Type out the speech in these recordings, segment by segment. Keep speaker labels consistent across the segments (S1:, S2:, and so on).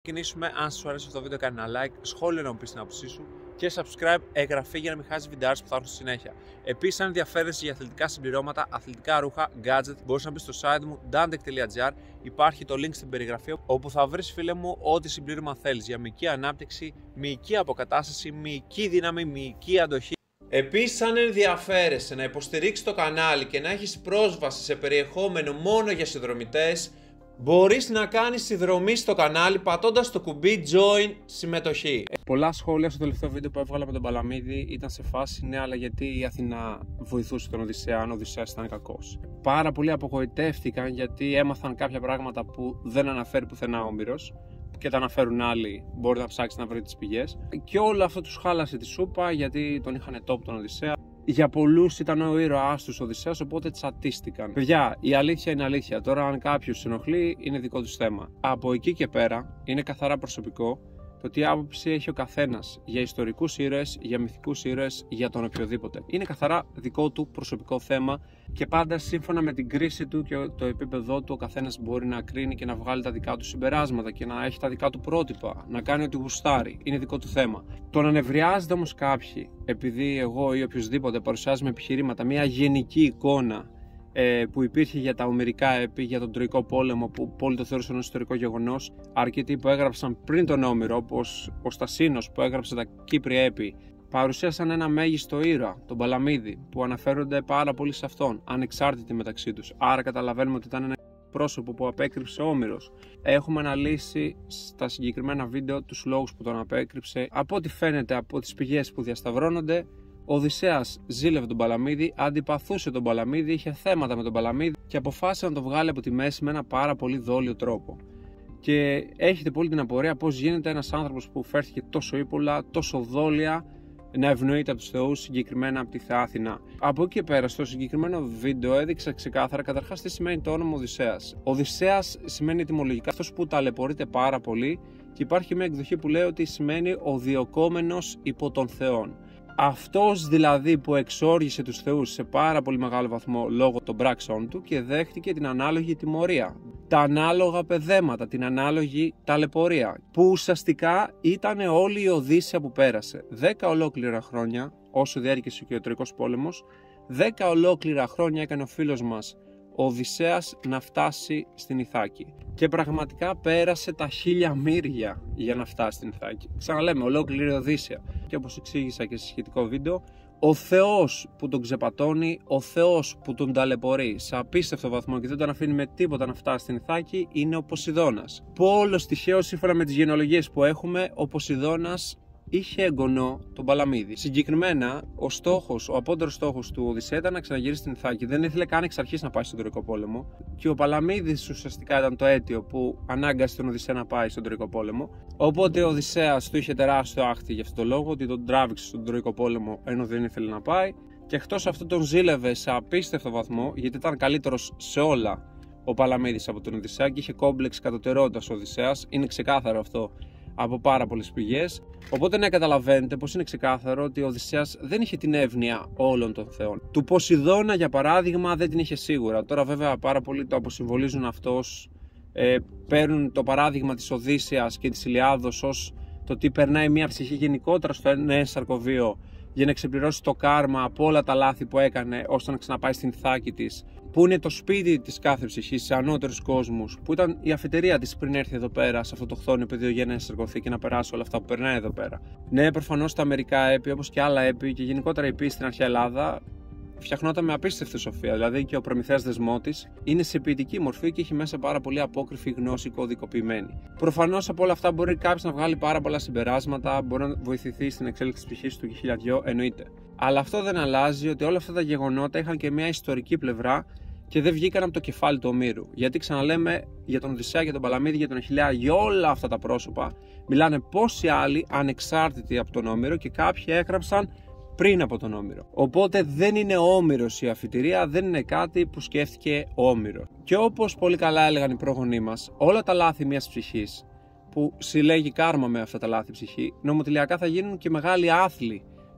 S1: Ξεκινήσουμε. Αν σου αρέσει αυτό το βίντεο, κάνε ένα like, σχόλιο να μου πεις την άποψή σου και subscribe, εγγραφή για να μην χάσεις βιντεάρες που θα έρθουν στη συνέχεια. Επίσης, αν ενδιαφέρεσαι για αθλητικά συμπληρώματα, αθλητικά ρούχα, gadget, μπορείς να μπεις στο site μου dantec.gr. Υπάρχει το link στην περιγραφή όπου θα βρεις, φίλε μου, ό,τι συμπλήρωμα θέλεις για μυϊκή ανάπτυξη, μυϊκή αποκατάσταση, μυϊκή δύναμη, μυϊκή αντοχή. Επίσης, αν ενδιαφέρεσαι να υποστηρίξεις το κανάλι και να έχεις πρόσβαση σε περιεχόμενο μόνο για συνδρομητές, μπορείς να κάνεις συνδρομή στο κανάλι πατώντας το κουμπί Join συμμετοχή. Πολλά σχόλια στο τελευταίο βίντεο που έβγαλα με τον Παλαμίδη ήταν σε φάση ναι, αλλά γιατί η Αθηνά βοηθούσε τον Οδυσσέα αν ο Οδυσσέας ήταν κακός. Πάρα πολλοί απογοητεύτηκαν γιατί έμαθαν κάποια πράγματα που δεν αναφέρει πουθενά ο Όμηρος και τα αναφέρουν άλλοι. Μπορείτε να ψάξετε να βρείτε τις πηγές. Και όλο αυτό τους χάλασε τη σούπα γιατί τον είχαν top τον Οδυσσέα. Για πολλούς ήταν ο ήρωάς τους ο Οδυσσέας, οπότε τσατίστηκαν. Παιδιά, η αλήθεια είναι αλήθεια. Τώρα, αν κάποιος ενοχλεί, είναι δικό τους θέμα. Από εκεί και πέρα, είναι καθαρά προσωπικό το τι άποψη έχει ο καθένας για ιστορικούς ήρωες, για μυθικούς ήρωες, για τον οποιοδήποτε. Είναι καθαρά δικό του προσωπικό θέμα και πάντα σύμφωνα με την κρίση του και το επίπεδό του, ο καθένας μπορεί να κρίνει και να βγάλει τα δικά του συμπεράσματα και να έχει τα δικά του πρότυπα, να κάνει ό,τι γουστάρει. Είναι δικό του θέμα. Το να νευριάζεται όμως κάποιοι, επειδή εγώ ή οποιοδήποτε παρουσιάζει με επιχειρήματα μια γενική εικόνα που υπήρχε για τα ομηρικά έπι, για τον Τροϊκό πόλεμο που πολλοί το θεωρούσαν ως ιστορικό γεγονός, αρκετοί που έγραψαν πριν τον Όμηρο, όπως ο Στασίνος που έγραψε τα Κύπρια έπι, παρουσίασαν ένα μέγιστο ήρωα, τον Παλαμίδη, που αναφέρονται πάρα πολύ σε αυτόν, ανεξάρτητοι μεταξύ τους. Άρα καταλαβαίνουμε ότι ήταν ένα πρόσωπο που απέκρυψε ο Όμηρος. Έχουμε αναλύσει στα συγκεκριμένα βίντεο τους λόγους που τον απέκρυψε. Από ό,τι φαίνεται από τις πηγές που διασταυρώνονται, ο Οδυσσέας ζήλευε τον Παλαμίδη, αντιπαθούσε τον Παλαμίδη, είχε θέματα με τον Παλαμίδη και αποφάσισε να το βγάλει από τη μέση με ένα πάρα πολύ δόλιο τρόπο. Και έχετε πολύ την απορία πώς γίνεται ένας άνθρωπος που φέρθηκε τόσο ύπουλα, τόσο δόλια, να ευνοείται από τους θεούς, συγκεκριμένα από τη θεά Αθηνά. Από εκεί και πέρα, στο συγκεκριμένο βίντεο έδειξα ξεκάθαρα καταρχάς τι σημαίνει το όνομα Οδυσσέας. Οδυσσέας σημαίνει ετυμολογικά αυτός που ταλαιπωρείται πάρα πολύ και υπάρχει μια εκδοχή που λέει ότι σημαίνει ο διωκόμενος υπό των θεών. Αυτός δηλαδή που εξόργησε τους θεούς σε πάρα πολύ μεγάλο βαθμό λόγω των πράξεων του και δέχτηκε την ανάλογη τιμωρία, τα ανάλογα παιδέματα, την ανάλογη ταλαιπωρία, που ουσιαστικά ήταν όλη η Οδύσσεια που πέρασε. 10 ολόκληρα χρόνια, όσο διάρκησε και ο Τροϊκός πόλεμος, 10 ολόκληρα χρόνια έκανε ο φίλος μας ο Οδυσσέας να φτάσει στην Ιθάκη. Και πραγματικά πέρασε τα 1000 μύρια για να φτάσει στην Ιθάκη. Ξαναλέμε, ολόκληρη Οδύσσεια. Και όπως εξήγησα και σε σχετικό βίντεο, ο Θεός που τον ξεπατώνει, ο Θεός που τον ταλαιπωρεί σε απίστευτο βαθμό και δεν τον αφήνει με τίποτα να φτάσει στην Ιθάκη είναι ο Ποσειδώνας. Πόλος τυχαίο, σύμφωνα με τις γενεολογίες που έχουμε, ο Ποσειδώνας είχε εγγονό τον Παλαμίδη. Συγκεκριμένα, ο απότερος στόχος του Οδυσσέα ήταν να ξαναγυρίσει στην Ιθάκη. Δεν ήθελε καν εξ αρχής να πάει στον Τροϊκό πόλεμο. Και ο Παλαμίδης ουσιαστικά ήταν το αίτιο που ανάγκασε τον Οδυσσέα να πάει στον Τροϊκό πόλεμο. Οπότε ο Οδυσσέας του είχε τεράστιο άχτη για αυτό το λόγο, ότι τον τράβηξε στον Τροϊκό πόλεμο ενώ δεν ήθελε να πάει. Και εκτός αυτού τον ζήλευε σε απίστευτο βαθμό, γιατί ήταν καλύτερος σε όλα ο Παλαμίδης από τον Οδυσσέα και είχε κόμπλεξ κατωτερότητας ο Οδυσσέας. Είναι ξεκάθαρο αυτό από πάρα πολλές πηγές. Οπότε ναι, καταλαβαίνετε πως είναι ξεκάθαρο ότι ο Οδυσσέας δεν είχε την εύνοια όλων των θεών. Του Ποσειδώνα, για παράδειγμα, δεν την είχε σίγουρα. Τώρα, βέβαια, πάρα πολλοί το αποσυμβολίζουν αυτός. Παίρνουν το παράδειγμα της Οδύσσειας και της Ηλιάδος ως το τι περνάει μια ψυχή γενικότερα στο ένσαρκο βίο για να ξεπληρώσει το κάρμα από όλα τα λάθη που έκανε ώστε να ξαναπάει στην Ιθάκη της, που είναι το σπίτι της κάθε ψυχής σε ανώτερους κόσμους, που ήταν η αφιτερία της πριν έρθει εδώ πέρα σε αυτό το χθόνιο πεδίο για να ενσαρκωθεί και να περάσει όλα αυτά που περνάει εδώ πέρα. Ναι, προφανώς τα μερικά έπι, όπως και άλλα έπι και γενικότερα η πίστη στην αρχαία Ελλάδα, φτιαχνόταν με απίστευτη σοφία. Δηλαδή και ο Προμηθέας δεσμότης είναι σε ποιητική μορφή και έχει μέσα πάρα πολύ απόκριφη γνώση κωδικοποιημένη. Προφανώς από όλα αυτά μπορεί κάποιος να βγάλει πάρα πολλά συμπεράσματα, μπορεί να βοηθηθεί στην εξέλιξη της ψυχής του και 1002, εννοείται. Αλλά αυτό δεν αλλάζει ότι όλα αυτά τα γεγονότα είχαν και μια ιστορική πλευρά και δεν βγήκαν από το κεφάλι του Ομήρου. Γιατί ξαναλέμε για τον Οδυσσέα, για τον Παλαμίδη, για τον Αχιλλέα, για όλα αυτά τα πρόσωπα μιλάνε πόσοι άλλοι ανεξάρτητοι από τον Όμηρο και κάποιοι έγραψαν πριν από τον Όμηρο. Οπότε δεν είναι ο Όμηρος η αφιτηρία, δεν είναι κάτι που σκέφτηκε ο Όμηρος. Και όπως πολύ καλά έλεγαν οι πρόγονοί μας, όλα τα λάθη μιας ψυχής που συλλέγει κάρμα με αυτά τα λάθη ψυχή, νομοτελειακά θα γίνουν και μεγάλοι άθλοι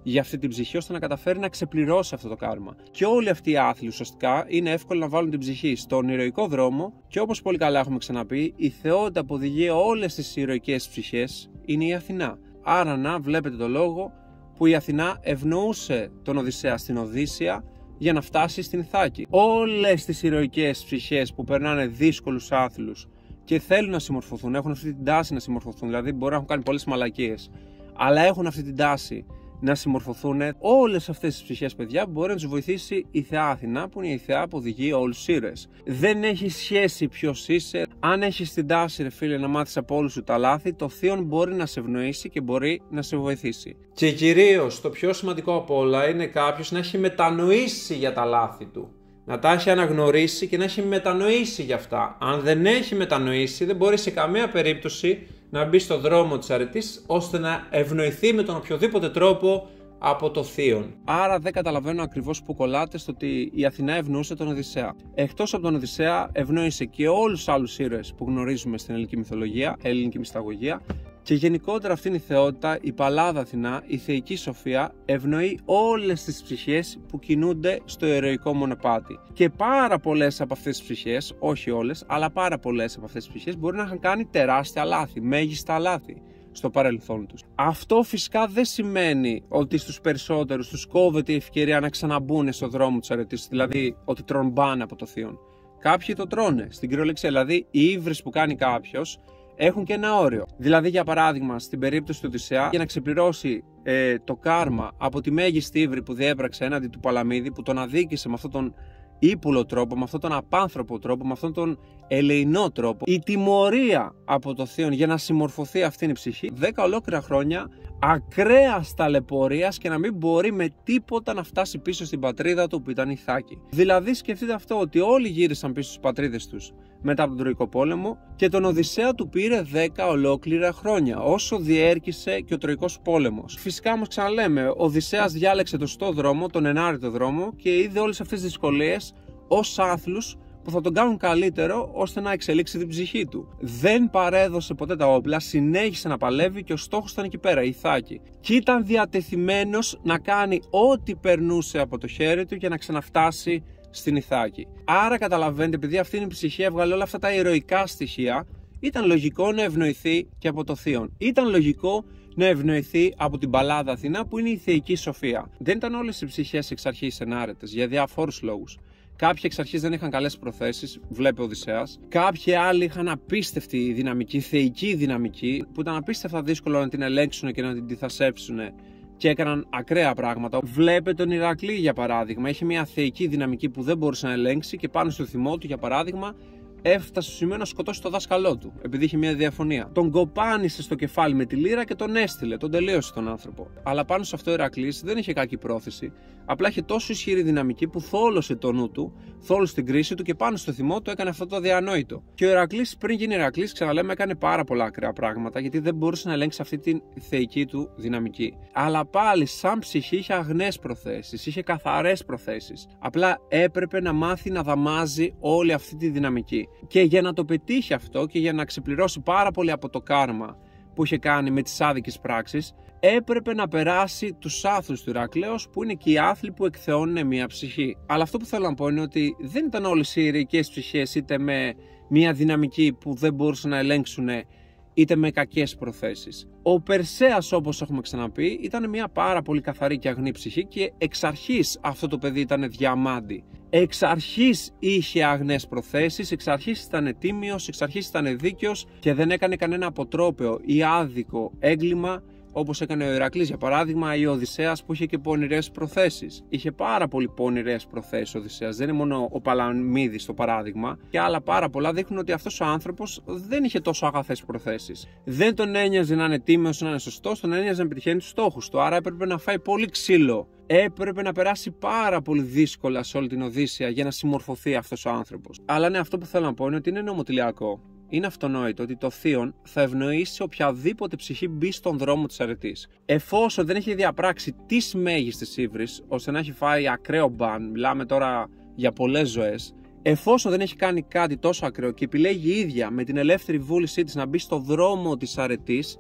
S1: για αυτή την ψυχή, ώστε να καταφέρει να ξεπληρώσει αυτό το κάρμα. Και όλοι αυτοί οι άθλοι ουσιαστικά είναι εύκολο να βάλουν την ψυχή στον ηρωικό δρόμο, και όπως πολύ καλά έχουμε ξαναπεί, η θεότητα που οδηγεί όλες τις ηρωικές ψυχές είναι η Αθηνά. Άρα να βλέπετε το λόγο που η Αθηνά ευνοούσε τον Οδυσσέα στην Οδύσσεια για να φτάσει στην Ιθάκη. Όλες τις ηρωικές ψυχές που περνάνε δύσκολους άθλους και θέλουν να συμμορφωθούν, έχουν αυτή την τάση να συμμορφωθούν, δηλαδή μπορεί να έχουν κάνει πολλές μαλακίες, αλλά έχουν αυτή την τάση να συμμορφωθούν. Όλες αυτές τις ψυχές, παιδιά, μπορεί να τους βοηθήσει η θεά Αθηνά, που είναι η θεά που οδηγεί όλους τους ήρωες. Δεν έχει σχέση ποιος είσαι. Αν έχεις την τάση, ρε φίλε, να μάθεις από όλους σου τα λάθη, το θείον μπορεί να σε ευνοήσει και μπορεί να σε βοηθήσει. Και κυρίως το πιο σημαντικό από όλα είναι κάποιος να έχει μετανοήσει για τα λάθη του. Να τα έχει αναγνωρίσει και να έχει μετανοήσει για αυτά. Αν δεν έχει μετανοήσει, δεν μπορεί σε καμία περίπτωση να μπει στο δρόμο της αρετής, ώστε να ευνοηθεί με τον οποιοδήποτε τρόπο από το θείον. Άρα δεν καταλαβαίνω ακριβώς που κολλάτε στο ότι η Αθηνά ευνοούσε τον Οδυσσέα. Εκτός από τον Οδυσσέα, ευνόησε και όλους τους άλλους ήρωες που γνωρίζουμε στην ελληνική μυθολογία, ελληνική μυσταγωγία. Και γενικότερα αυτήν η θεότητα, η παλάδα Αθηνά, η θεϊκή σοφία, ευνοεί όλες τις ψυχές που κινούνται στο ηρωικό μονοπάτι. Και πάρα πολλές από αυτές τις ψυχές, όχι όλες, αλλά πάρα πολλές από αυτές τις ψυχές μπορεί να είχαν κάνει τεράστια λάθη, μέγιστα λάθη στο παρελθόν τους. Αυτό φυσικά δεν σημαίνει ότι στους περισσότερους τους κόβεται η ευκαιρία να ξαναμπούν στο δρόμο της αρετής, δηλαδή ότι τρώνε μπάνε από το θείον. Κάποιοι το τρώνε, στην κυριολεξία, δηλαδή οι ύβρις που κάνει κάποιος έχουν και ένα όριο. Δηλαδή, για παράδειγμα, στην περίπτωση του Οδυσσέα, για να ξεπληρώσει το κάρμα από τη μέγιστη ύβρη που διέπραξε έναντι του Παλαμίδη, που τον αδίκησε με αυτόν τον ύπουλο τρόπο, με αυτόν τον απάνθρωπο τρόπο, με αυτόν τον ελεεινό τρόπο, η τιμωρία από το θείον για να συμμορφωθεί αυτήν η ψυχή, 10 ολόκληρα χρόνια ακραίας ταλαιπωρίας και να μην μπορεί με τίποτα να φτάσει πίσω στην πατρίδα του που ήταν η Ιθάκη. Δηλαδή, σκεφτείτε αυτό, ότι όλοι γύρισαν πίσω στις πατρίδες τους μετά από τον Τροϊκό Πόλεμο και τον Οδυσσέα του πήρε 10 ολόκληρα χρόνια, όσο διέρκησε και ο Τροϊκός Πόλεμος. Φυσικά όμως, ξαναλέμε, ο Οδυσσέας διάλεξε το σωστό δρόμο, τον ενάρετο δρόμο, και είδε όλες αυτές τις δυσκολίες ως άθλους που θα τον κάνουν καλύτερο ώστε να εξελίξει την ψυχή του. Δεν παρέδωσε ποτέ τα όπλα, συνέχισε να παλεύει και ο στόχος ήταν εκεί πέρα, η Ιθάκη. Και ήταν διατεθειμένος να κάνει ό,τι περνούσε από το χέρι του για να ξαναφτάσει στην Ιθάκη. Άρα καταλαβαίνετε, επειδή αυτή η ψυχή έβγαλε όλα αυτά τα ηρωικά στοιχεία, ήταν λογικό να ευνοηθεί και από το θείον. Ήταν λογικό να ευνοηθεί από την παλάδα Αθηνά, που είναι η θεϊκή σοφία. Δεν ήταν όλες οι ψυχές εξ αρχής ενάρετες, για διαφόρους λόγους. Κάποιοι εξ αρχής δεν είχαν καλές προθέσεις, βλέπει ο Οδυσσέας. Κάποιοι άλλοι είχαν απίστευτη δυναμική, θεϊκή δυναμική, που ήταν απίστευτα δύσκολο να την ελέγξουν και να την αντιθασέψουν και έκαναν ακραία πράγματα. Βλέπε τον Ηρακλή, για παράδειγμα. Είχε μια θεϊκή δυναμική που δεν μπορούσε να ελέγξει και πάνω στο θυμό του, για παράδειγμα, έφτασε στο σημείο να σκοτώσει το δάσκαλό του, επειδή είχε μια διαφωνία. Τον κοπάνισε στο κεφάλι με τη λύρα και τον έστειλε, τον τελείωσε τον άνθρωπο. Αλλά πάνω σε αυτό ο Ηρακλής δεν είχε κακή πρόθεση. Απλά είχε τόσο ισχυρή δυναμική που θόλωσε το νου του, θόλωσε την κρίση του και πάνω στο θυμό του έκανε αυτό το αδιανόητο. Και ο Ηρακλής, πριν γίνει Ηρακλής, ξαναλέμε, έκανε πάρα πολλά ακραία πράγματα, γιατί δεν μπορούσε να ελέγξει αυτή τη θεϊκή του δυναμική. Αλλά πάλι, σαν ψυχή, είχε αγνές προθέσεις, είχε καθαρές προθέσεις. Απλά έπρεπε να μάθει να δαμάζει όλη αυτή τη δυναμική. Και για να το πετύχει αυτό και για να ξεπληρώσει πάρα πολύ από το κάρμα που είχε κάνει με τις άδικες πράξεις, έπρεπε να περάσει τους άθλους του Ηρακλέως, που είναι και οι άθλοι που εκθεώνουν μια ψυχή. Αλλά αυτό που θέλω να πω είναι ότι δεν ήταν όλες οι ηρωικές ψυχές είτε με μια δυναμική που δεν μπορούσαν να ελέγξουν, είτε με κακές προθέσεις. Ο Περσέας, όπως έχουμε ξαναπεί, ήταν μια πάρα πολύ καθαρή και αγνή ψυχή και εξ αρχής αυτό το παιδί ήταν διαμάντι. Εξ αρχής είχε αγνές προθέσεις, εξ αρχής ήταν τίμιος, εξ αρχής ήταν δίκαιος και δεν έκανε κανένα αποτρόπαιο ή άδικο έγκλημα, όπως έκανε ο Ηρακλής, για παράδειγμα, ή ο Οδυσσέας, που είχε και πονηρές προθέσεις. Είχε πάρα πολύ πονηρές προθέσεις ο Οδυσσέας. Δεν είναι μόνο ο Παλαμίδης το παράδειγμα, και άλλα πάρα πολλά δείχνουν ότι αυτός ο άνθρωπος δεν είχε τόσο αγαθές προθέσεις. Δεν τον ένοιαζε να είναι τίμιος, να είναι σωστός, τον ένοιαζε να πετυχαίνει τους στόχους του. Άρα έπρεπε να φάει πολύ ξύλο. Έπρεπε να περάσει πάρα πολύ δύσκολα σε όλη την Οδύσσεια για να συμμορφωθεί αυτός ο άνθρωπος. Αλλά ναι, αυτό που θέλω να πω είναι ότι είναι νομοτελειακό. Είναι αυτονόητο ότι το θείον θα ευνοήσει οποιαδήποτε ψυχή μπει στον δρόμο της αρετής. Εφόσον δεν έχει διαπράξει τις μέγιστες ύβρις, ώστε να έχει φάει ακραίο μπαν, μιλάμε τώρα για πολλές ζωές, εφόσον δεν έχει κάνει κάτι τόσο ακραίο και επιλέγει η ίδια με την ελεύθερη βούλησή της να μπει στον δρόμο της αρετής,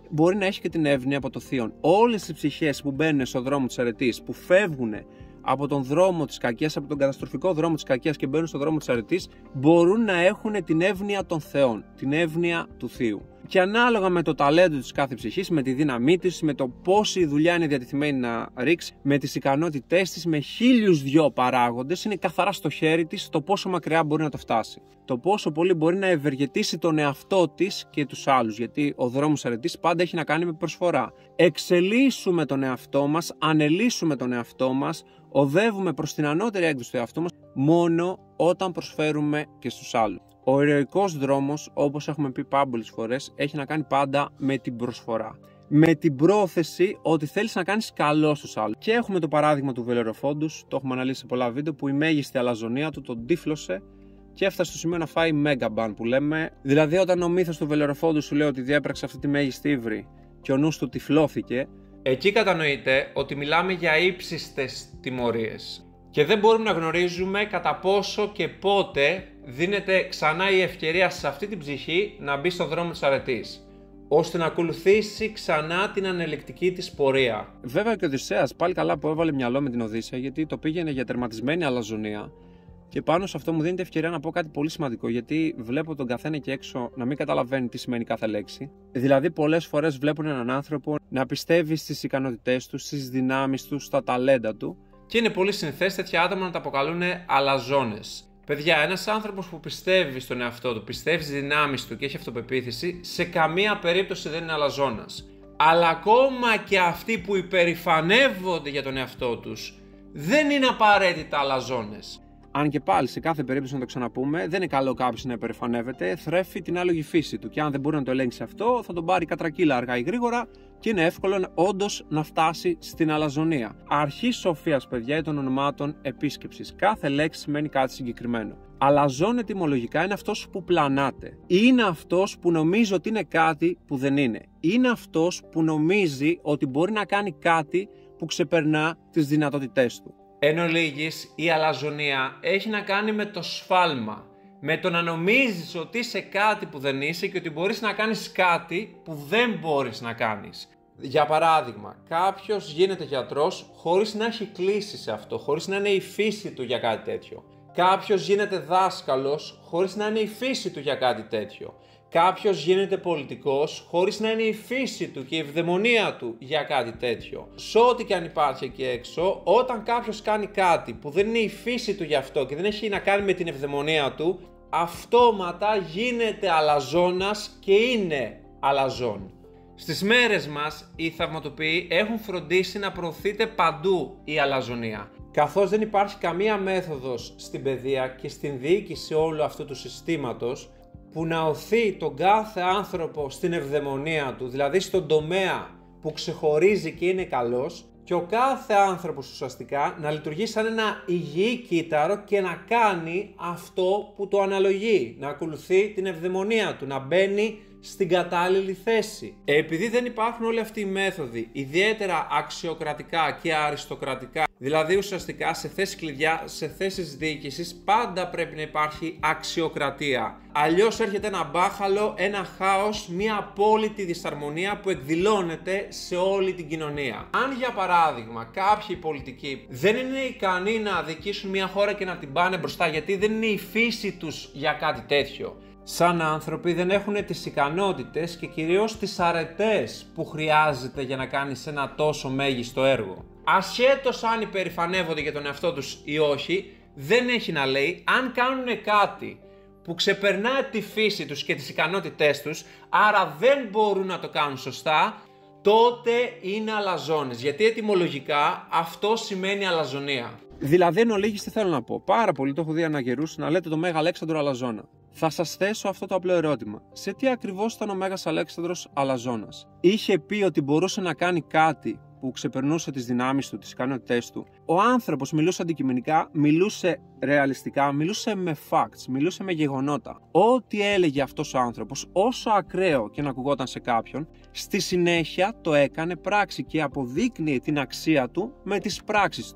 S1: μπορεί να έχει και την εύνοια από το θείον. Όλες οι ψυχές που μπαίνουν στον δρόμο της αρετής, που φεύγουν από τον δρόμο της κακίας, από τον καταστροφικό δρόμο της κακίας και μπαίνουν στον δρόμο της αρετής, μπορούν να έχουν την εύνοια των θεών, την εύνοια του θείου. Και ανάλογα με το ταλέντο της κάθε ψυχής, με τη δύναμή της, με το πόση δουλειά είναι διατεθειμένη να ρίξει, με τις ικανότητές της, με 1002 παράγοντες, είναι καθαρά στο χέρι της το πόσο μακριά μπορεί να το φτάσει. Το πόσο πολύ μπορεί να ευεργετήσει τον εαυτό της και τους άλλους. Γιατί ο δρόμος αρετής πάντα έχει να κάνει με προσφορά. Εξελίσσουμε τον εαυτό μας, ανελίσσουμε τον εαυτό μας, οδεύουμε προς την ανώτερη έκδοση του εαυτού μας μόνο όταν προσφέρουμε και στους άλλους. Ο ηρωικός δρόμος, όπως έχουμε πει πάμπολες φορές, έχει να κάνει πάντα με την προσφορά. Με την πρόθεση ότι θέλεις να κάνεις καλό στους άλλους. Και έχουμε το παράδειγμα του Βελεροφόντους, το έχουμε αναλύσει σε πολλά βίντεο, που η μέγιστη αλαζονία του τον τύφλωσε και έφτασε στο σημείο να φάει μέγαμπαν που λέμε. Δηλαδή, όταν ο μύθος του Βελεροφόντου σου λέει ότι διέπραξε αυτή τη μέγιστη ύβρι και ο νους του τυφλώθηκε, εκεί κατανοείται ότι μιλάμε για ύψιστες τιμωρίες. Και δεν μπορούμε να γνωρίζουμε κατά πόσο και πότε δίνεται ξανά η ευκαιρία σε αυτή την ψυχή να μπει στον δρόμο της αρετής, ώστε να ακολουθήσει ξανά την ανελεκτική της πορεία. Βέβαια και ο Οδυσσέας πάλι καλά που έβαλε μυαλό με την Οδύσσεια, γιατί το πήγαινε για τερματισμένη αλαζονία. Και πάνω σε αυτό μου δίνεται ευκαιρία να πω κάτι πολύ σημαντικό, γιατί βλέπω τον καθένα εκεί έξω να μην καταλαβαίνει τι σημαίνει κάθε λέξη. Δηλαδή, πολλές φορές βλέπουν έναν άνθρωπο να πιστεύει στις ικανότητές του, στις δυνάμεις του, στα ταλέντα του. Και είναι πολύ συνηθές τέτοια άτομα να τα αποκαλούν αλαζόνες. Παιδιά, ένας άνθρωπος που πιστεύει στον εαυτό του, πιστεύει στις δυνάμεις του και έχει αυτοπεποίθηση, σε καμία περίπτωση δεν είναι αλαζόνας. Αλλά ακόμα και αυτοί που υπερηφανεύονται για τον εαυτό τους, δεν είναι απαραίτητα αλαζόνες. Αν και πάλι σε κάθε περίπτωση, να το ξαναπούμε, δεν είναι καλό κάποιος να υπερηφανεύεται, θρέφει την άλογη φύση του. Και αν δεν μπορεί να το ελέγξει αυτό, θα τον πάρει κατρακύλα αργά ή γρήγορα και είναι εύκολο όντως να φτάσει στην αλαζονία. Αρχή σοφίας, παιδιά, ή των ονομάτων επίσκεψης. Κάθε λέξη σημαίνει κάτι συγκεκριμένο. Αλαζόν ετυμολογικά είναι αυτός που πλανάται. Είναι αυτός που νομίζει ότι είναι κάτι που δεν είναι. Είναι αυτός που νομίζει ότι μπορεί να κάνει κάτι που ξεπερνά τις δυνατότητές του. Εν ολίγης, η αλαζονία έχει να κάνει με το σφάλμα. Με το να νομίζεις ότι είσαι κάτι που δεν είσαι και ότι μπορείς να κάνεις κάτι που δεν μπορείς να κάνεις. Για παράδειγμα, κάποιος γίνεται γιατρός χωρίς να έχει κλείσει σε αυτό, χωρίς να είναι η φύση του για κάτι τέτοιο. Κάποιος γίνεται δάσκαλος χωρίς να είναι η φύση του για κάτι τέτοιο. Κάποιος γίνεται πολιτικός χωρίς να είναι η φύση του και η ευδαιμονία του για κάτι τέτοιο. Σε ό,τι και αν υπάρχει εκεί έξω, όταν κάποιος κάνει κάτι που δεν είναι η φύση του γι' αυτό και δεν έχει να κάνει με την ευδαιμονία του, αυτόματα γίνεται αλαζόνας και είναι αλαζόν. Στις μέρες μας οι θαυματοποιοί έχουν φροντίσει να προωθείται παντού η αλαζονία. Καθώς δεν υπάρχει καμία μέθοδος στην παιδεία και στην διοίκηση όλου αυτού του συστήματος που να οθεί τον κάθε άνθρωπο στην ευδαιμονία του, δηλαδή στον τομέα που ξεχωρίζει και είναι καλός, και ο κάθε άνθρωπος ουσιαστικά να λειτουργεί σαν ένα υγιή κύτταρο και να κάνει αυτό που το αναλογεί, να ακολουθεί την ευδαιμονία του, να μπαίνει στην κατάλληλη θέση. Επειδή δεν υπάρχουν όλοι αυτοί οι μέθοδοι, ιδιαίτερα αξιοκρατικά και αριστοκρατικά, δηλαδή ουσιαστικά σε θέσεις κλειδιά, σε θέσεις διοίκησης, πάντα πρέπει να υπάρχει αξιοκρατία. Αλλιώς έρχεται ένα μπάχαλο, ένα χάος, μια απόλυτη δυσαρμονία που εκδηλώνεται σε όλη την κοινωνία. Αν για παράδειγμα κάποιοι πολιτικοί δεν είναι ικανοί να διοικήσουν μια χώρα και να την πάνε μπροστά, γιατί δεν είναι η φύση τους για κάτι τέτοιο, σαν άνθρωποι δεν έχουν τις ικανότητες και κυρίως τις αρετές που χρειάζεται για να κάνεις ένα τόσο μέγιστο έργο. Ασχέτως αν υπερηφανεύονται για τον εαυτό τους ή όχι, δεν έχει να λέει. Αν κάνουν κάτι που ξεπερνά τη φύση τους και τις ικανότητές τους, άρα δεν μπορούν να το κάνουν σωστά, τότε είναι αλαζόνες. Γιατί ετυμολογικά αυτό σημαίνει αλαζονία. Δηλαδή, εν ολίγης, τι θέλω να πω. Πάρα πολύ το έχω δει αναγερούς να λέτε το Μέγα Αλέξανδρο αλαζόνα. Θα σας θέσω αυτό το απλό ερώτημα. Σε τι ακριβώς ήταν ο Μέγας Αλέξανδρος αλαζόνας? Είχε πει ότι μπορούσε να κάνει κάτι που ξεπερνούσε τις δυνάμεις του, τις ικανότητές του. Ο άνθρωπος μιλούσε αντικειμενικά, μιλούσε ρεαλιστικά, μιλούσε με facts, μιλούσε με γεγονότα. Ό,τι έλεγε αυτός ο άνθρωπος, όσο ακραίο και να ακουγόταν σε κάποιον, στη συνέχεια το έκανε πράξη και αποδείκνυε την αξία του με τις πράξεις του.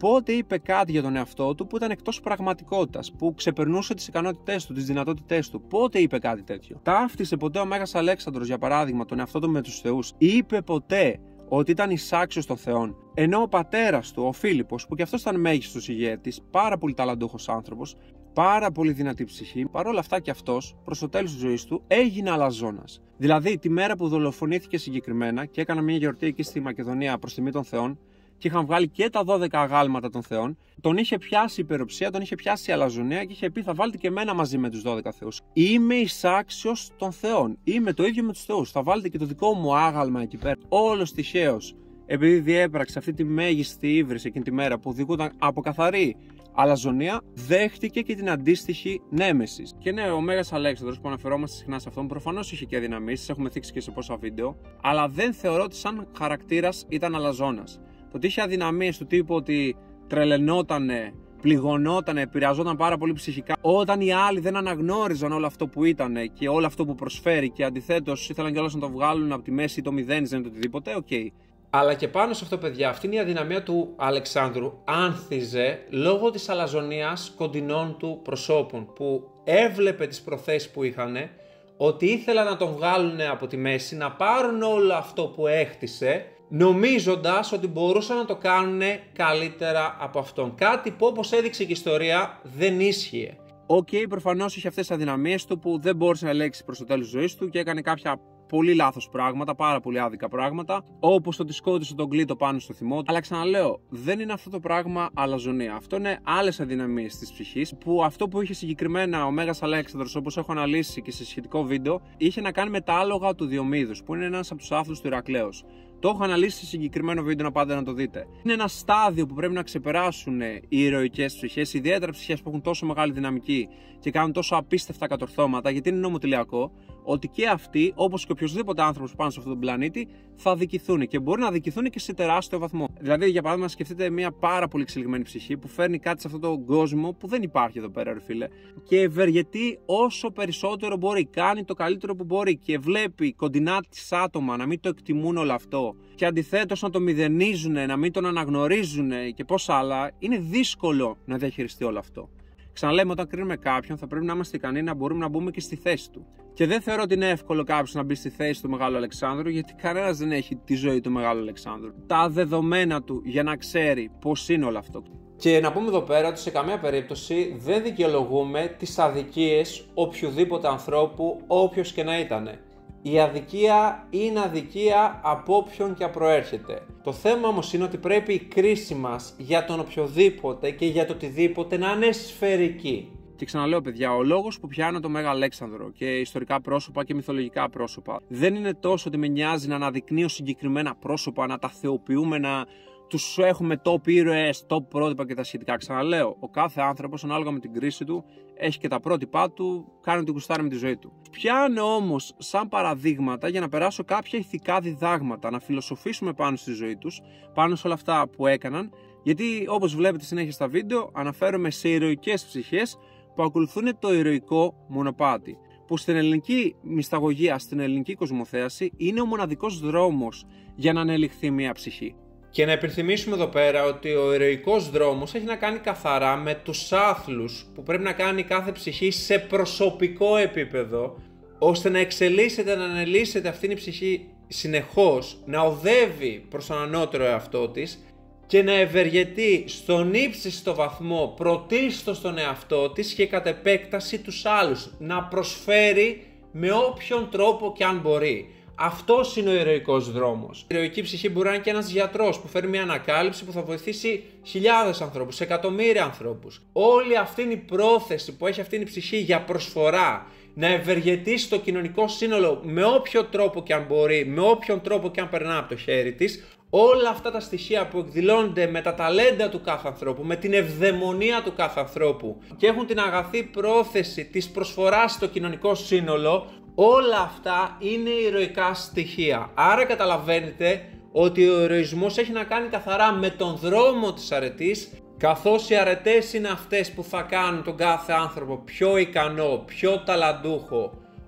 S1: Πότε είπε κάτι για τον εαυτό του που ήταν εκτός πραγματικότητας, που ξεπερνούσε τις ικανότητές του, τις δυνατότητές του? Πότε είπε κάτι τέτοιο? Ταύτισε ποτέ ο Μέγας Αλέξανδρος, για παράδειγμα, τον εαυτό του με τους θεούς? Είπε ποτέ ότι ήταν εισάξιος των θεών? Ενώ ο πατέρας του, ο Φίλιππος, που και αυτός ήταν μέγιστος ηγέτης, πάρα πολύ ταλαντούχος άνθρωπος, πάρα πολύ δυνατή ψυχή, παρόλα αυτά και αυτός προς το τέλος της ζωής του έγινε αλαζόνας. Δηλαδή, τη μέρα που δολοφονήθηκε συγκεκριμένα και έκανα μια γιορτή εκεί στη Μακεδονία προς τιμή των θεών, και είχαν βγάλει και τα 12 αγάλματα των θεών, τον είχε πιάσει η υπεροψία, τον είχε πιάσει η αλαζονία και είχε πει: θα βάλετε και εμένα μαζί με τους 12 θεούς. Είμαι εισάξιος των θεών. Είμαι το ίδιο με τους θεούς. Θα βάλετε και το δικό μου άγαλμα εκεί πέρα. Όλος τυχαίος, επειδή διέπραξε αυτή τη μέγιστη ύβριση εκείνη τη μέρα που οδηγούταν από καθαρή αλαζονία, δέχτηκε και την αντίστοιχη νέμεση. Και ναι, ο Μέγας Αλέξανδρος, που αναφερόμαστε συχνά σε αυτόν, προφανώς είχε και αδυναμίες, τις έχουμε θίξει και σε πόσα βίντεο, αλλά δεν θεωρώ ότι σαν χαρακτήρας ήταν αλαζόνας. Το ότι είχε αδυναμίες του τύπου ότι τρελαινότανε, πληγωνότανε, επηρεαζόταν πάρα πολύ ψυχικά, όταν οι άλλοι δεν αναγνώριζαν όλο αυτό που ήταν και όλο αυτό που προσφέρει και αντιθέτως ήθελαν κιόλας να το βγάλουν από τη μέση ή το μηδένιζαν ή το οτιδήποτε, οκ. Αλλά και πάνω σε αυτό, παιδιά, αυτή είναι η αδυναμία του Αλεξάνδρου. Άνθιζε λόγω της αλαζονίας κοντινών του προσώπων, που έβλεπε τις προθέσεις που είχαν, ότι ήθελαν να τον βγάλουν από τη μέση, να πάρουν όλο αυτό που έχτισε, νομίζοντας ότι μπορούσαν να το κάνουν καλύτερα από αυτόν. Κάτι που, όπως έδειξε και η ιστορία, δεν ίσχυε. Προφανώς είχε αυτές τις αδυναμίες του που δεν μπόρεσε να ελέγξει προς το τέλος της ζωής του και έκανε κάποια πολύ λάθος πράγματα, πάρα πολύ άδικα πράγματα, όπως το ότι σκότωσε τον Κλήτο πάνω στο θυμό του. Αλλά ξαναλέω, δεν είναι αυτό το πράγμα αλαζονία. Αυτό είναι άλλες αδυναμίες της ψυχής, που αυτό που είχε συγκεκριμένα ο Μέγας Αλέξανδρος, όπως έχω αναλύσει και σε σχετικό βίντεο, είχε να κάνει με τα άλογα του Διομήδους, που είναι ένας από τους άθλους του Ηρακλέως. Το έχω αναλύσει σε συγκεκριμένο βίντεο, να πάτε να το δείτε. Είναι ένα στάδιο που πρέπει να ξεπεράσουν οι ηρωικές ψυχές, ιδιαίτερα ψυχές που έχουν τόσο μεγάλη δυναμική και κάνουν τόσο απίστευτα κατορθώματα, γιατί είναι νομοτελειακό, ότι και αυτοί, όπως και οποιοδήποτε άνθρωπος πάνω σε αυτόν τον πλανήτη, θα αδικηθούν και μπορεί να αδικηθούν και σε τεράστιο βαθμό. Δηλαδή, για παράδειγμα, σκεφτείτε μια πάρα πολύ εξελιγμένη ψυχή που φέρνει κάτι σε αυτόν τον κόσμο που δεν υπάρχει εδώ πέρα, ρε φίλε, και ευεργετεί όσο περισσότερο μπορεί, κάνει το καλύτερο που μπορεί και βλέπει κοντινά της άτομα να μην το εκτιμούν όλο αυτό και αντιθέτως να το μηδενίζουν, να μην τον αναγνωρίζουν και πόσα άλλα. Είναι δύσκολο να διαχειριστεί όλο αυτό. Ξαναλέμε, όταν κρίνουμε κάποιον, θα πρέπει να είμαστε ικανοί να μπορούμε να μπούμε και στη θέση του. Και δεν θεωρώ ότι είναι εύκολο κάποιος να μπει στη θέση του Μεγάλου Αλεξάνδρου, γιατί κανένας δεν έχει τη ζωή του Μεγάλου Αλεξάνδρου, τα δεδομένα του για να ξέρει πώς είναι όλο αυτό. Και να πούμε εδώ πέρα ότι σε καμία περίπτωση δεν δικαιολογούμε τις αδικίες οποιοδήποτε ανθρώπου, όποιος και να ήτανε. Η αδικία είναι αδικία από όποιον και προέρχεται. Το θέμα όμως είναι ότι πρέπει η κρίση μας για τον οποιοδήποτε και για το οτιδήποτε να είναι σφαιρική. Και ξαναλέω, παιδιά, ο λόγος που πιάνω το Μέγα Αλέξανδρο και ιστορικά πρόσωπα και μυθολογικά πρόσωπα δεν είναι τόσο ότι με νοιάζει να αναδεικνύω συγκεκριμένα πρόσωπα, να τα θεοποιούμε, να τους έχουμε top ήρωες, top πρότυπα και τα σχετικά. Ξαναλέω, ο κάθε άνθρωπος ανάλογα με την κρίση του έχει και τα πρότυπά του, κάνει ό,τι γουστάρει με τη ζωή του. Πιάνω όμως σαν παραδείγματα για να περάσω κάποια ηθικά διδάγματα, να φιλοσοφήσουμε πάνω στη ζωή τους, πάνω σε όλα αυτά που έκαναν, γιατί όπως βλέπετε συνέχεια στα βίντεο αναφέρομαι σε ηρωικές ψυχές που ακολουθούν το ηρωικό μονοπάτι, που στην ελληνική μυσταγωγία, στην ελληνική κοσμοθέαση είναι ο μοναδικός δρόμος για να ανελιχθεί μια ψυχή. Και να υπενθυμίσουμε εδώ πέρα ότι ο ηρωικός δρόμος έχει να κάνει καθαρά με τους άθλους που πρέπει να κάνει κάθε ψυχή σε προσωπικό επίπεδο, ώστε να εξελίσσεται, να ανελύσσεται αυτήν η ψυχή συνεχώς, να οδεύει προς τον ανώτερο εαυτό της και να ευεργετεί στον ύψιστο βαθμό πρωτίστως τον εαυτό της και κατ' επέκταση τους άλλους, να προσφέρει με όποιον τρόπο και αν μπορεί. Αυτός είναι ο ηρωικός δρόμος. Η ηρωική ψυχή μπορεί να είναι και ένας γιατρός που φέρνει μια ανακάλυψη που θα βοηθήσει χιλιάδες ανθρώπους, εκατομμύρια ανθρώπους. Όλη αυτή είναι η πρόθεση που έχει αυτή η ψυχή για προσφορά, να ευεργετήσει το κοινωνικό σύνολο με όποιο τρόπο και αν μπορεί, με όποιον τρόπο και αν περνά από το χέρι της. Όλα αυτά τα στοιχεία που εκδηλώνονται με τα ταλέντα του κάθε ανθρώπου, με την ευδαιμονία του κάθε ανθρώπου και έχουν την αγαθή πρόθεση της προσφοράς στο κοινωνικό σύνολο, όλα αυτά είναι ηρωικά στοιχεία. Άρα καταλαβαίνετε ότι ο ηρωισμός έχει να κάνει καθαρά με τον δρόμο της αρετής, καθώς οι αρετές είναι αυτές που θα κάνουν τον κάθε άνθρωπο πιο ικανό, πιο ταλαντούχο,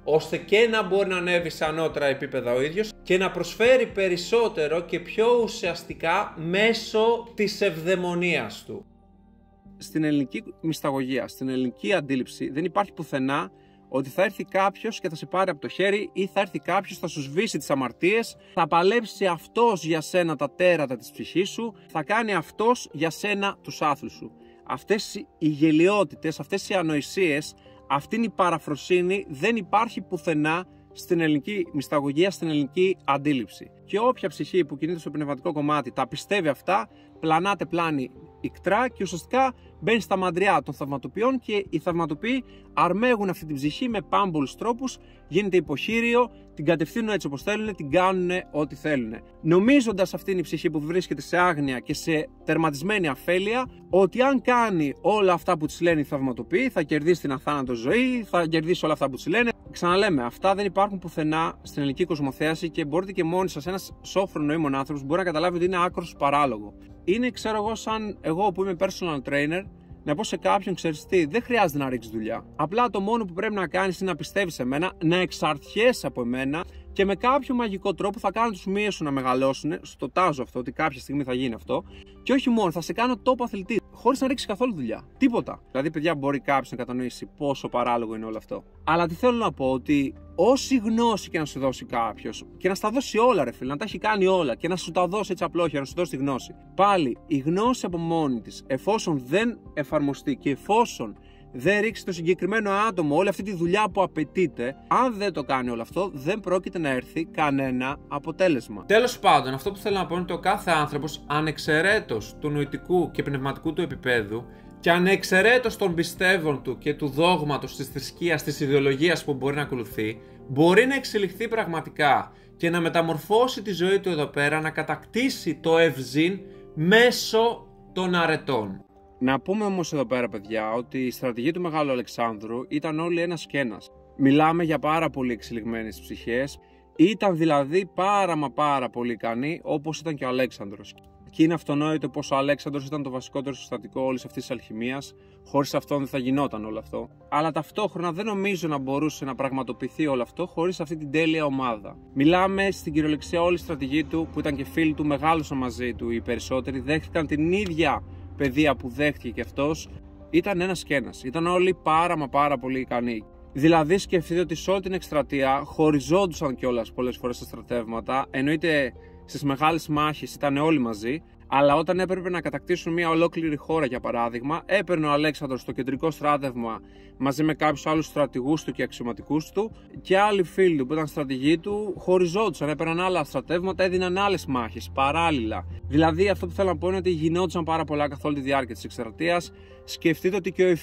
S1: ώστε και να μπορεί να ανέβει σε ανώτερα επίπεδα ο ίδιος και να προσφέρει περισσότερο και πιο ουσιαστικά μέσω της ευδαιμονίας του. Στην ελληνική μυσταγωγία, στην ελληνική αντίληψη, δεν υπάρχει πουθενά ότι θα έρθει κάποιος και θα σε πάρει από το χέρι ή θα έρθει κάποιος, θα σου σβήσει τις αμαρτίες, θα παλέψει αυτός για σένα τα τέρατα της ψυχής σου, θα κάνει αυτός για σένα τους άθλους σου. Αυτές οι γελοιότητες, αυτές οι ανοησίες, αυτή η παραφροσύνη δεν υπάρχει πουθενά στην ελληνική μυσταγωγία, στην ελληνική αντίληψη. Και όποια ψυχή που κινείται στο πνευματικό κομμάτι τα πιστεύει αυτά, πλανάται πλάνη ικτρά και ουσιαστικά μπαίνει στα μαντριά των θαυματοποιών και οι θαυματοποιοί αρμέγουν αυτή την ψυχή με πάμπολους τρόπους, γίνεται υποχείριο, την κατευθύνουν έτσι όπως θέλουν, την κάνουν ό,τι θέλουν. Νομίζοντας αυτήν η ψυχή που βρίσκεται σε άγνοια και σε τερματισμένη αφέλεια, ότι αν κάνει όλα αυτά που της λένε οι θαυματοποιοί, θα κερδίσει την αθάνατο ζωή, θα κερδίσει όλα αυτά που της λένε. Ξαναλέμε, αυτά δεν υπάρχουν πουθενά στην ελληνική κοσμοθέαση και μπορείτε και μόνοι σας, ένας σόφρον νοήμων άνθρωπος, μπορεί να καταλάβει ότι είναι άκρος παράλογο. Είναι, ξέρω εγώ, σαν εγώ που είμαι personal trainer, να πω σε κάποιον, ξέρεις τι, δεν χρειάζεται να ρίξεις δουλειά. Απλά το μόνο που πρέπει να κάνεις είναι να πιστεύεις σε μένα, να εξαρτιέσαι από εμένα και με κάποιο μαγικό τρόπο θα κάνω τους μύες σου να μεγαλώσουν. Στο τάζω αυτό, ότι κάποια στιγμή θα γίνει αυτό. Και όχι μόνο, θα σε κάνω top αθλητή, χωρίς να ρίξεις καθόλου δουλειά. Τίποτα. Δηλαδή, παιδιά, μπορεί κάποιος να κατανοήσει πόσο παράλογο είναι όλο αυτό. Αλλά τι θέλω να πω, ότι όση γνώση και να σου δώσει κάποιος, και να στα δώσει όλα, ρε φίλε, να τα έχει κάνει όλα και να σου τα δώσει έτσι απλόχερα, να σου δώσει τη γνώση. Πάλι η γνώση από μόνη της, εφόσον δεν εφαρμοστεί και εφόσον δεν ρίξει το συγκεκριμένο άτομο όλη αυτή τη δουλειά που απαιτείται, αν δεν το κάνει όλο αυτό, δεν πρόκειται να έρθει κανένα αποτέλεσμα. Τέλος πάντων, αυτό που θέλω να πω είναι ότι ο κάθε άνθρωπος, ανεξαιρέτως του νοητικού και πνευματικού του επίπεδου και ανεξαιρέτως των πιστεύων του και του δόγματος, της θρησκείας, της ιδεολογίας που μπορεί να ακολουθεί, μπορεί να εξελιχθεί πραγματικά και να μεταμορφώσει τη ζωή του εδώ πέρα, να κατακτήσει το ευζήν μέσω των αρετών. Να πούμε όμως εδώ πέρα, παιδιά, ότι η στρατηγική του Μεγάλου Αλεξάνδρου ήταν όλη ένας και ένας. Μιλάμε για πάρα πολύ εξελιγμένες ψυχές. Ήταν δηλαδή πάρα πολύ ικανοί, όπως ήταν και ο Αλέξανδρος. Και είναι αυτονόητο πως ο Αλέξανδρος ήταν το βασικότερο συστατικό όλης αυτής της αλχημίας. Χωρίς αυτόν δεν θα γινόταν όλο αυτό. Αλλά ταυτόχρονα δεν νομίζω να μπορούσε να πραγματοποιηθεί όλο αυτό χωρίς αυτή την τέλεια ομάδα. Μιλάμε στην κυριολεξία όλη η στρατηγική του, που ήταν και φίλοι του, μεγάλωσαν μαζί του οι περισσότεροι, δέχτηκαν την ίδια παιδεία που δέχτηκε και αυτός. Ήταν ένας και ένας. Ήταν όλοι πάρα πολύ ικανοί. Δηλαδή, σκεφτείτε ότι σε όλη την εκστρατεία χωριζόντουσαν κιόλας πολλές φορές τα στρατεύματα. Εννοείται στις μεγάλες μάχες ήταν όλοι μαζί. Αλλά όταν έπρεπε να κατακτήσουν μια ολόκληρη χώρα, για παράδειγμα, έπαιρνε ο Αλέξανδρος το κεντρικό στράτευμα μαζί με κάποιους άλλους στρατηγούς του και αξιωματικούς του, και άλλοι φίλοι του που ήταν στρατηγοί του χωριζόντουσαν, έπαιρναν άλλα στρατεύματα, έδιναν άλλες μάχες παράλληλα. Δηλαδή, αυτό που θέλω να πω είναι ότι γινόντουσαν πάρα πολλά καθ' όλη τη διάρκεια της εκστρατείας. Σκεφτείτε ότι και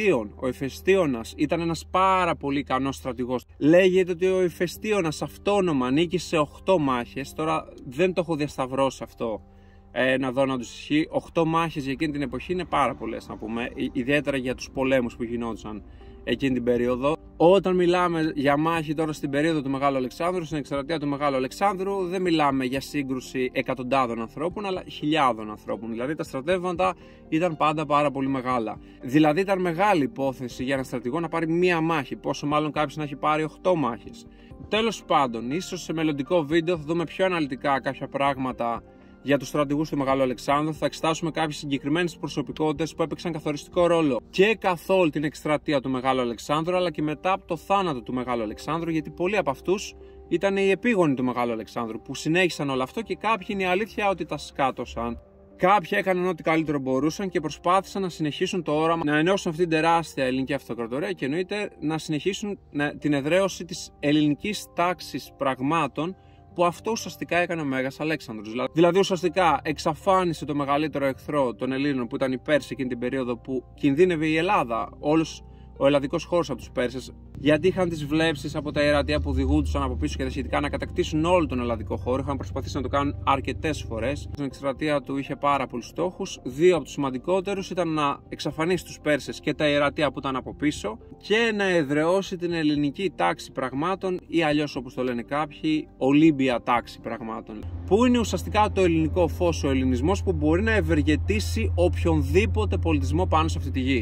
S1: ο Ηφαιστίωνας ήταν ένας πάρα πολύ ικανός στρατηγός. Λέγεται ότι ο Ηφαιστίωνας αυτόνομα νίκησε σε 8 μάχες. Τώρα δεν το έχω διασταυρώσει αυτό. Να δω να τους ισχύει. 8 μάχες για εκείνη την εποχή είναι πάρα πολλές, να πούμε, ιδιαίτερα για τους πολέμους που γινόντουσαν εκείνη την περίοδο. Όταν μιλάμε για μάχη τώρα στην περίοδο του Μεγάλου Αλεξάνδρου, στην εκστρατεία του Μεγάλου Αλεξάνδρου, δεν μιλάμε για σύγκρουση εκατοντάδων ανθρώπων, αλλά χιλιάδων ανθρώπων. Δηλαδή τα στρατεύματα ήταν πάντα πάρα πολύ μεγάλα. Δηλαδή ήταν μεγάλη υπόθεση για ένα στρατηγό να πάρει μία μάχη, πόσο μάλλον κάποιος να έχει πάρει 8 μάχες. Τέλος πάντων, ίσως σε μελλοντικό βίντεο θα δούμε πιο αναλυτικά κάποια πράγματα για τους στρατηγούς του Μεγάλου Αλεξάνδρου. Θα εξετάσουμε κάποιες συγκεκριμένες προσωπικότητες που έπαιξαν καθοριστικό ρόλο και καθ' όλη την εκστρατεία του Μεγάλου Αλεξάνδρου, αλλά και μετά από το θάνατο του Μεγάλου Αλεξάνδρου, γιατί πολλοί από αυτούς ήταν οι επίγονοι του Μεγάλου Αλεξάνδρου που συνέχισαν όλο αυτό και κάποιοι είναι η αλήθεια ότι τα σκάτωσαν. Κάποιοι έκαναν ό,τι καλύτερο μπορούσαν και προσπάθησαν να συνεχίσουν το όραμα να ενώσουν αυτή την τεράστια ελληνική αυτοκρατορία και εννοείται να συνεχίσουν την εδραίωση της ελληνικής τάξης πραγμάτων, που αυτό ουσιαστικά έκανε ο Μέγας Αλέξανδρος. Δηλαδή ουσιαστικά εξαφάνισε το μεγαλύτερο εχθρό των Ελλήνων που ήταν οι Πέρσοι εκείνη την περίοδο που κινδύνευε η Ελλάδα, όλος ο ελλαδικός χώρος από τους Πέρσες, γιατί είχαν τις βλέψεις από τα ιερατεία που οδηγούντουσαν από πίσω και τα σχετικά να κατακτήσουν όλο τον ελλαδικό χώρο. Είχαν προσπαθήσει να το κάνουν αρκετές φορές. Στην εκστρατεία του είχε πάρα πολλούς στόχους. 2 από τους σημαντικότερους ήταν να εξαφανίσει τους Πέρσες και τα ιερατεία που ήταν από πίσω και να εδραιώσει την ελληνική τάξη πραγμάτων, ή αλλιώς όπως το λένε κάποιοι, Ολύμπια τάξη πραγμάτων. Που είναι ουσιαστικά το ελληνικό φως, ο ελληνισμός που μπορεί να ευεργετήσει οποιονδήποτε πολιτισμό πάνω σε αυτή τη γη.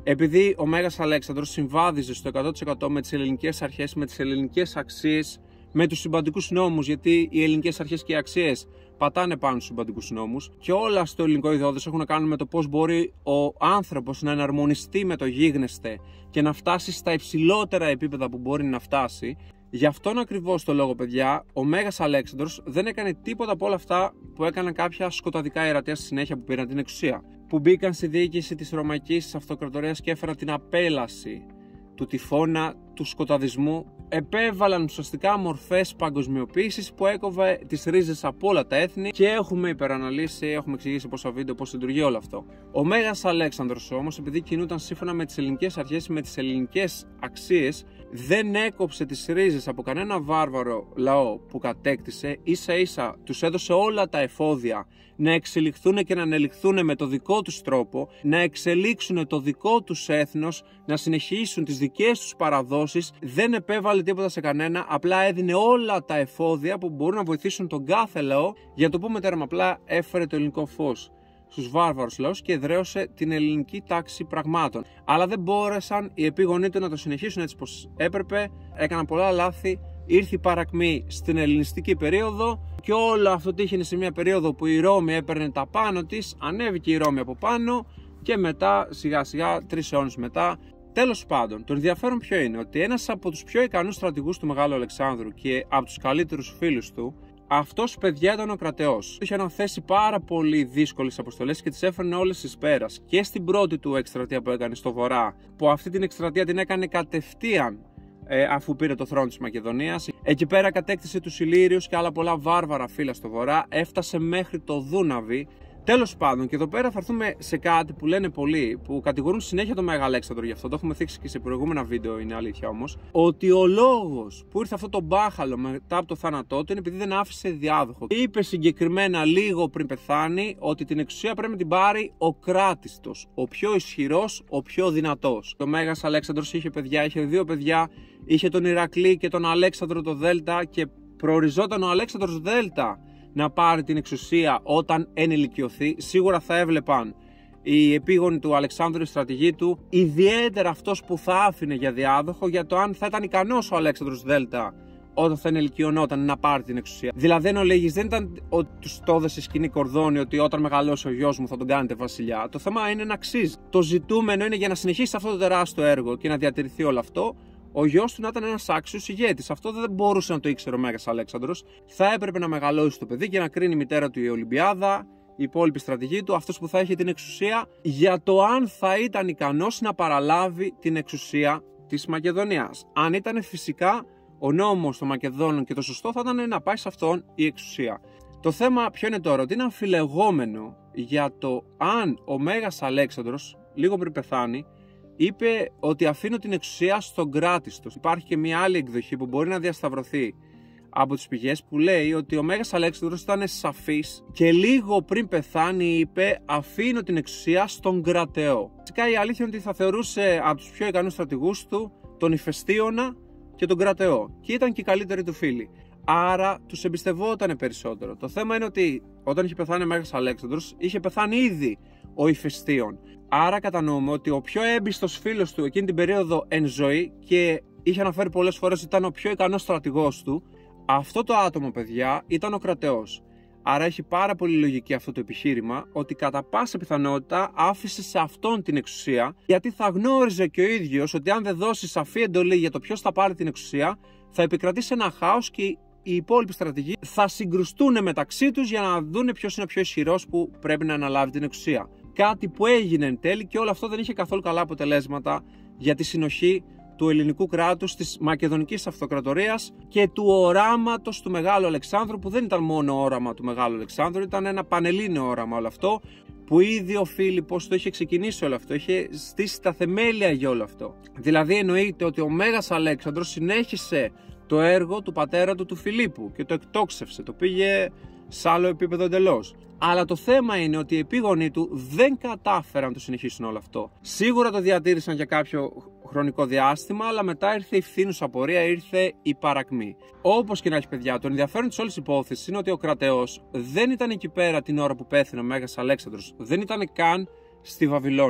S1: Επειδή ο Μέγας Αλέξανδρος συμβάδιζε στο 100% με τις ελληνικές αρχές, με τις ελληνικές αξίες, με τους συμπαντικούς νόμους, γιατί οι ελληνικές αρχές και οι αξίες πατάνε πάνω στους συμπαντικούς νόμους, και όλα στο ελληνικό ιδεώδες έχουν να κάνουν με το πώς μπορεί ο άνθρωπος να εναρμονιστεί με το γίγνεσθε και να φτάσει στα υψηλότερα επίπεδα που μπορεί να φτάσει. Γι' αυτόν ακριβώς το λόγο, παιδιά, ο Μέγας Αλέξανδρος δεν έκανε τίποτα από όλα αυτά που έκαναν κάποια σκοταδικά ιερατεία στη συνέχεια που πήραν την εξουσία. Που μπήκαν στη διοίκηση της Ρωμαϊκής Αυτοκρατορίας και έφεραν την απέλαση του τυφώνα, του σκοταδισμού. Επέβαλαν ουσιαστικά μορφές παγκοσμιοποίησης που έκοβε τις ρίζες από όλα τα έθνη, και έχουμε υπεραναλύσει, έχουμε εξηγήσει σε πόσα βίντεο πώς λειτουργεί όλο αυτό. Ο Μέγας Αλέξανδρος όμως, επειδή κινούταν σύμφωνα με τις ελληνικές αρχές, με τις ελληνικές αξίες, δεν έκοψε τις ρίζες από κανένα βάρβαρο λαό που κατέκτησε. Ίσα ίσα τους έδωσε όλα τα εφόδια να εξελιχθούν και να ανελιχθούν με το δικό τους τρόπο, να εξελίξουν το δικό τους έθνος, να συνεχίσουν τις δικές τους παραδόσεις. Δεν επέβαλε τίποτα σε κανένα, απλά έδινε όλα τα εφόδια που μπορούν να βοηθήσουν τον κάθε λαό. Για το πούμε τέρμα, απλά έφερε το ελληνικό φως στους βάρβαρους λαούς και εδραίωσε την ελληνική τάξη πραγμάτων. Αλλά δεν μπόρεσαν οι επίγονοί του να το συνεχίσουν έτσι πως έπρεπε, έκαναν πολλά λάθη. Ήρθε η παρακμή στην ελληνιστική περίοδο και όλο αυτό τύχαινε σε μια περίοδο που η Ρώμη έπαιρνε τα πάνω της, ανέβηκε η Ρώμη από πάνω και μετά σιγά σιγά 3 αιώνες μετά. Τέλος πάντων, το ενδιαφέρον ποιο είναι? Ότι ένας από τους πιο ικανούς στρατηγούς του Μεγάλου Αλεξάνδρου και από τους καλύτερους φίλους του, αυτός, παιδιά, ήταν ο Κρατεός. Είχε αναθέσει πάρα πολύ δύσκολες αποστολές και τις έφερνε όλες εις πέρας. Και στην πρώτη του εκστρατεία που έκανε στο Βορρά, που αυτή την εκστρατεία την έκανε κατευθείαν αφού πήρε το θρόνο της Μακεδονίας. Εκεί πέρα κατέκτησε τους Ηλύριους και άλλα πολλά βάρβαρα φύλλα στο Βορρά, έφτασε μέχρι το Δούναβι. Τέλος πάντων, και εδώ πέρα θα έρθουμε σε κάτι που λένε πολλοί, που κατηγορούν συνέχεια τον Μέγα Αλέξανδρο γι' αυτό, το έχουμε θίξει και σε προηγούμενα βίντεο, είναι αλήθεια όμως, ότι ο λόγος που ήρθε αυτό το μπάχαλο μετά από το θάνατό του είναι επειδή δεν άφησε διάδοχο. Είπε συγκεκριμένα λίγο πριν πεθάνει ότι την εξουσία πρέπει να την πάρει ο κράτιστος, ο πιο ισχυρός, ο πιο δυνατός. Ο Μέγας Αλέξανδρος είχε παιδιά, είχε 2 παιδιά, είχε τον Ηρακλή και τον Αλέξανδρο το Δέλτα, και προοριζόταν ο Αλέξανδρος Δέλτα να πάρει την εξουσία όταν ενηλικιωθεί. Σίγουρα θα έβλεπαν οι επίγονοι του Αλεξάνδρου, οι στρατηγοί του, ιδιαίτερα αυτός που θα άφηνε για διάδοχο, για το αν θα ήταν ικανός ο Αλέξανδρος Δέλτα όταν θα ενηλικιωνόταν να πάρει την εξουσία. Δηλαδή, εν ολίγης, δεν ήταν ότι τους το έδωσε σκηνή κορδόνι ότι όταν μεγαλώσει ο γιος μου θα τον κάνετε βασιλιά. Το θέμα είναι να αξίζει. Το ζητούμενο είναι, για να συνεχίσει αυτό το τεράστιο έργο και να διατηρηθεί όλο αυτό, ο γιος του να ήταν ένας άξιος ηγέτης. Αυτό δεν μπορούσε να το ήξερε ο Μέγας Αλέξανδρος. Θα έπρεπε να μεγαλώσει το παιδί και να κρίνει η μητέρα του η Ολυμπιάδα, η υπόλοιπη στρατηγή του, αυτός που θα έχει την εξουσία, για το αν θα ήταν ικανός να παραλάβει την εξουσία της Μακεδονίας. Αν ήταν φυσικά ο νόμος των Μακεδόνων και το σωστό, θα ήταν να πάει σε αυτόν η εξουσία. Το θέμα ποιο είναι τώρα? Ότι είναι αμφιλεγόμενο για το αν ο Μέγας Αλέξανδρος, λίγο πριν πεθάνει, είπε ότι αφήνω την εξουσία στον κράτιστο. Υπάρχει και μια άλλη εκδοχή που μπορεί να διασταυρωθεί από τις πηγές, που λέει ότι ο Μέγας Αλέξανδρος ήταν σαφής και λίγο πριν πεθάνει είπε αφήνω την εξουσία στον Κρατεό. Φυσικά η αλήθεια είναι ότι θα θεωρούσε από τους πιο ικανούς στρατηγούς του τον Ηφαιστίωνα και τον Κρατεό, και ήταν και οι καλύτεροι του φίλοι. Άρα τους εμπιστευόταν περισσότερο. Το θέμα είναι ότι όταν είχε πεθάνει ο Μέγας Αλέξανδρος, είχε πεθάνει ήδη ο Ηφαιστίων. Άρα κατανοούμε ότι ο πιο έμπιστος φίλος του εκείνη την περίοδο εν ζωή, και είχε αναφέρει πολλές φορές ότι ήταν ο πιο ικανός στρατηγός του, αυτό το άτομο, παιδιά, ήταν ο Κρατεός. Άρα έχει πάρα πολύ λογική αυτό το επιχείρημα, ότι κατά πάσα πιθανότητα άφησε σε αυτόν την εξουσία, γιατί θα γνώριζε και ο ίδιος ότι αν δεν δώσει σαφή εντολή για το ποιος θα πάρει την εξουσία, θα επικρατήσει ένα χάος και οι υπόλοιποι στρατηγοί θα συγκρουστούν μεταξύ τους για να δουν ποιος είναι ο πιο ισχυρός που πρέπει να αναλάβει την εξουσία. Κάτι που έγινε εν τέλει, και όλο αυτό δεν είχε καθόλου καλά αποτελέσματα για τη συνοχή του ελληνικού κράτους, της Μακεδονικής Αυτοκρατορίας και του οράματος του Μεγάλου Αλεξάνδρου, που δεν ήταν μόνο όραμα του Μεγάλου Αλεξάνδρου, ήταν ένα πανελλήνιο όραμα όλο αυτό, που ήδη ο Φίλιππος το είχε ξεκινήσει όλο αυτό, είχε στήσει τα θεμέλια για όλο αυτό. Δηλαδή εννοείται ότι ο Μέγας Αλέξανδρος συνέχισε το έργο του πατέρα του Φιλίππου και το εκτόξευσε, το πήγε σε άλλο επίπεδο εντελώς. Αλλά το θέμα είναι ότι οι επίγονοι του δεν κατάφεραν να το συνεχίσουν όλο αυτό. Σίγουρα το διατήρησαν για κάποιο χρονικό διάστημα, αλλά μετά ήρθε η φθήνουσα πορεία, ήρθε η παρακμή. Όπως και να έχει, παιδιά, το ενδιαφέρον της όλης υπόθεσης είναι ότι ο Κρατεός δεν ήταν εκεί πέρα την ώρα που πέθανε ο Μέγας Αλέξανδρος, δεν ήταν καν στη Βαβυλώνα.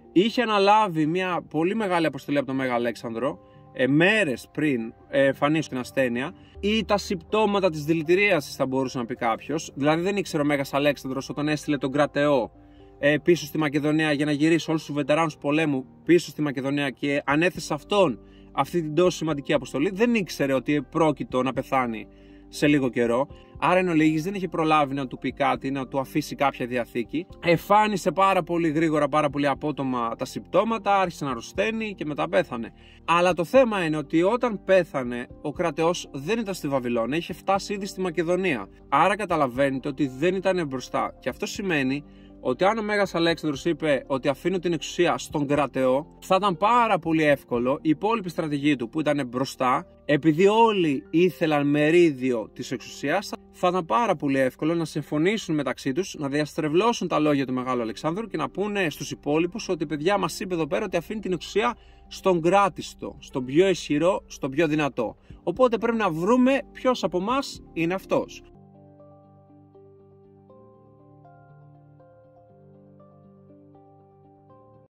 S1: είχε αναλάβει μια πολύ μεγάλη αποστολή από τον Μέγα Αλέξανδρο μέρες πριν εμφανίσει την ασθένεια, ή τα συμπτώματα της δηλητηρίασης, θα μπορούσε να πει κάποιος. Δηλαδή δεν ήξερε ο Μέγας Αλέξανδρος όταν έστειλε τον κρατεό πίσω στη Μακεδονία για να γυρίσει όλους τους βετεράνους πολέμου πίσω στη Μακεδονία και ανέθεσε αυτόν αυτή την τόσο σημαντική αποστολή, δεν ήξερε ότι πρόκειτο να πεθάνει σε λίγο καιρό. Άρα εν ολίγης δεν είχε προλάβει να του πει κάτι, να του αφήσει κάποια διαθήκη. Εφάνισε πάρα πολύ γρήγορα, πάρα πολύ απότομα τα συμπτώματα, άρχισε να αρρωσταίνει και μετά πέθανε. Αλλά το θέμα είναι ότι όταν πέθανε, ο κρατεός δεν ήταν στη Βαβυλώνα, είχε φτάσει ήδη στη Μακεδονία. Άρα καταλαβαίνετε ότι δεν ήταν μπροστά. Και αυτό σημαίνει ότι αν ο Μέγας Αλέξανδρος είπε ότι αφήνω την εξουσία στον κρατεό, θα ήταν πάρα πολύ εύκολο η υπόλοιπη στρατηγή του που ήταν μπροστά, επειδή όλοι ήθελαν μερίδιο της εξουσίας, θα ήταν πάρα πολύ εύκολο να συμφωνήσουν μεταξύ τους, να διαστρεβλώσουν τα λόγια του Μεγάλου Αλεξάνδρου και να πούνε στους υπόλοιπους ότι παιδιά μας είπε εδώ πέρα ότι αφήνει την εξουσία στον κράτιστο, στον πιο ισχυρό, στον πιο δυνατό. Οπότε πρέπει να βρούμε ποιος από εμάς είναι αυτός.